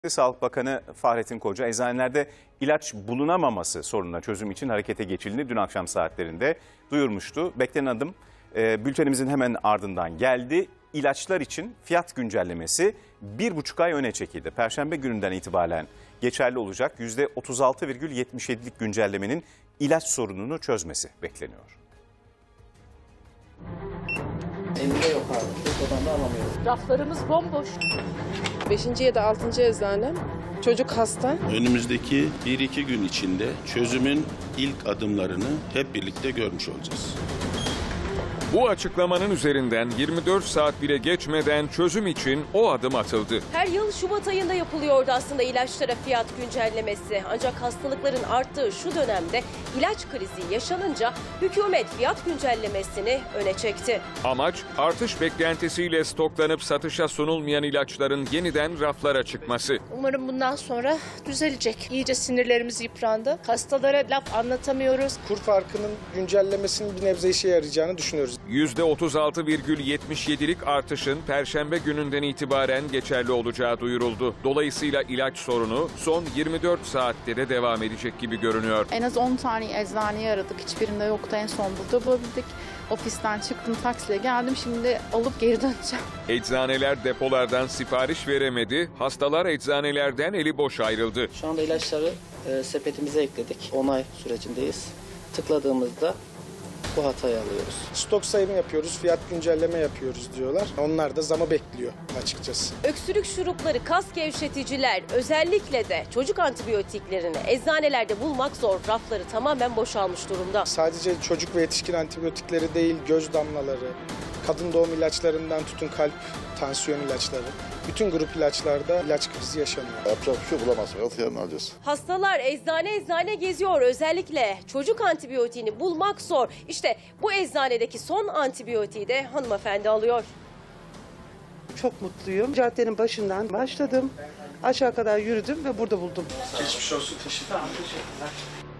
Sağlık Bakanı Fahrettin Koca, eczanelerde ilaç bulunamaması sorununa çözüm için harekete geçildiğini dün akşam saatlerinde duyurmuştu. Beklenen adım bültenimizin hemen ardından geldi. İlaçlar için fiyat güncellemesi 1,5 ay öne çekildi. Perşembe gününden itibaren geçerli olacak %36,77'lik güncellemenin ilaç sorununu çözmesi bekleniyor. Elimde yok abi. Buradan da alamıyorum. Raflarımız bomboş. 5. ya da 6. eczanem. Çocuk hasta. Önümüzdeki 1-2 gün içinde çözümün ilk adımlarını hep birlikte görmüş olacağız. Bu açıklamanın üzerinden 24 saat bile geçmeden çözüm için o adım atıldı. Her yıl Şubat ayında yapılıyordu aslında ilaçlara fiyat güncellemesi. Ancak hastalıkların arttığı şu dönemde ilaç krizi yaşanınca hükümet fiyat güncellemesini öne çekti. Amaç artış beklentisiyle stoklanıp satışa sunulmayan ilaçların yeniden raflara çıkması. Umarım bundan sonra düzelecek. İyice sinirlerimiz yıprandı. Hastalara laf anlatamıyoruz. Kur farkının güncellemesinin bir nebze işe yarayacağını düşünüyoruz. %36,77'lik artışın Perşembe gününden itibaren geçerli olacağı duyuruldu. Dolayısıyla ilaç sorunu son 24 saatte de devam edecek gibi görünüyor. En az 10 tane eczaneyi aradık. Hiçbirinde yoktu. En son burada bulabildik. Ofisten çıktım, taksiyle geldim. Şimdi alıp geri döneceğim. Eczaneler depolardan sipariş veremedi. Hastalar eczanelerden eli boş ayrıldı. Şu anda ilaçları sepetimize ekledik. Onay sürecindeyiz. Tıkladığımızda bu hatayı alıyoruz. Stok sayımı yapıyoruz, fiyat güncelleme yapıyoruz diyorlar. Onlar da zamı bekliyor açıkçası. Öksürük şurupları, kas gevşeticiler, özellikle de çocuk antibiyotiklerini eczanelerde bulmak zor. Rafları tamamen boşalmış durumda. Sadece çocuk ve yetişkin antibiyotikleri değil, göz damlaları, kadın doğum ilaçlarından tutun kalp, tansiyon ilaçları. Bütün grup ilaçlarda ilaç krizi yaşanıyor. Yapacak bir şey bulamazsak yarın alacağız. Hastalar eczane geziyor. Özellikle çocuk antibiyotiğini bulmak zor. İşte bu eczanedeki son antibiyotiği de hanımefendi alıyor. Çok mutluyum. Caddenin başından başladım. Aşağı kadar yürüdüm ve burada buldum. Geçmiş olsun, teşekkürler.